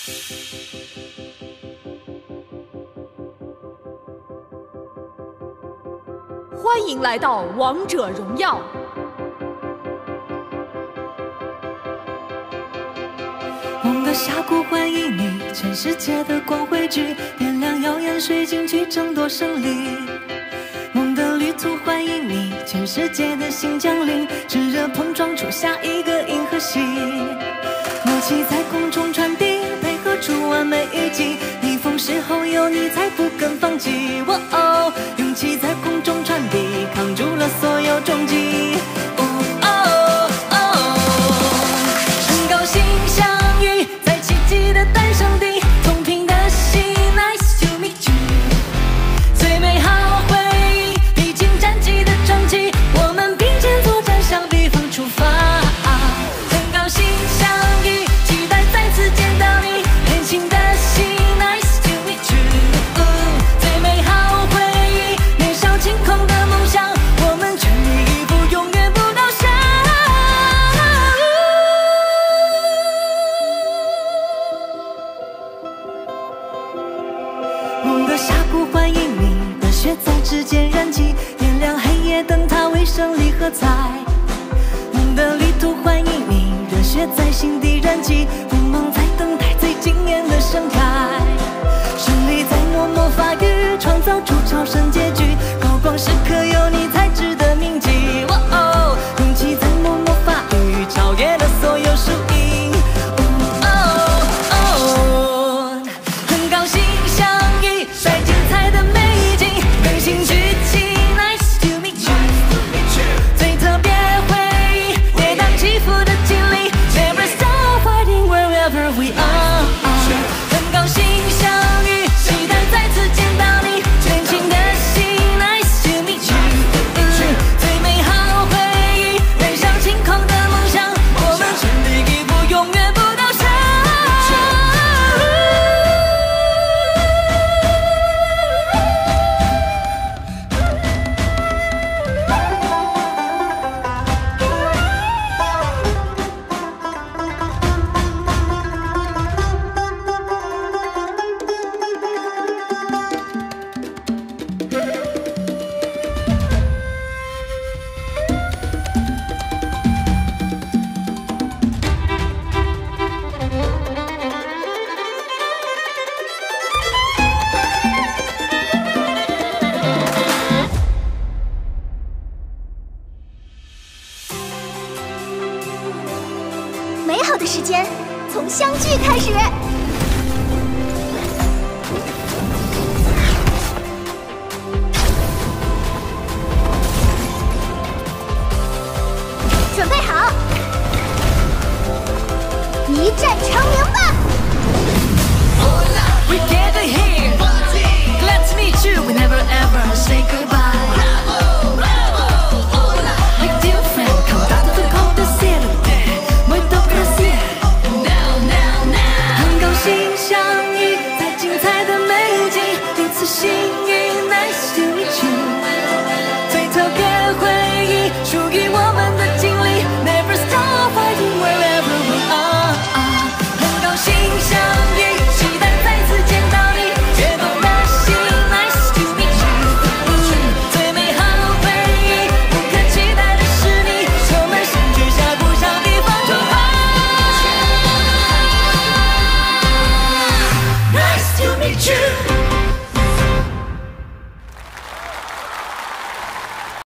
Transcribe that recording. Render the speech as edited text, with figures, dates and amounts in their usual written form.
欢迎来到王者荣耀。 梦的峡谷欢迎你，全世界的光汇聚，点亮耀眼水晶去争夺胜利。梦的旅途欢迎你，全世界的新将领，炙热碰撞出下一个银河系。默契在空中传递，配合出完美一击。逆风时候有你才不肯放弃。哦哦，勇气在空中传递，扛住了所有冲击。哦哦哦，很高兴相遇在奇迹的诞生地，同频的心 ，Nice to meet you。最美好回忆，历经战绩的传奇，我们并肩作战，向彼方出发。很高兴相遇，期待再次见到你，年轻的心 ，Nice to meet you。最美好回忆，年少轻狂的梦想，我们全力以赴，永远不倒下。梦的峡谷欢迎你，热血在指尖燃起，点亮黑夜灯塔，为胜利喝彩。梦的旅途欢迎你，热血在心底燃起，锋芒在等待最惊艳的盛开。胜利在默默发育，创造出超神结局，高光时刻有你才值得铭记。哦哦，勇气在默默发育，超越了所有输赢。哦哦哦，很高兴相遇在精彩的美景，更新剧情 ，Nice to meet you。最特别回忆，跌宕起伏的经历 ，Never stop fighting wherever we are。很高兴相遇，期待再次见到你，年轻的心 ，Nice to meet you。最美好回忆，燃烧轻狂的梦想，我们全力以赴，永远不倒下。 美好的时间从相聚开始。准备好，一战成名吧！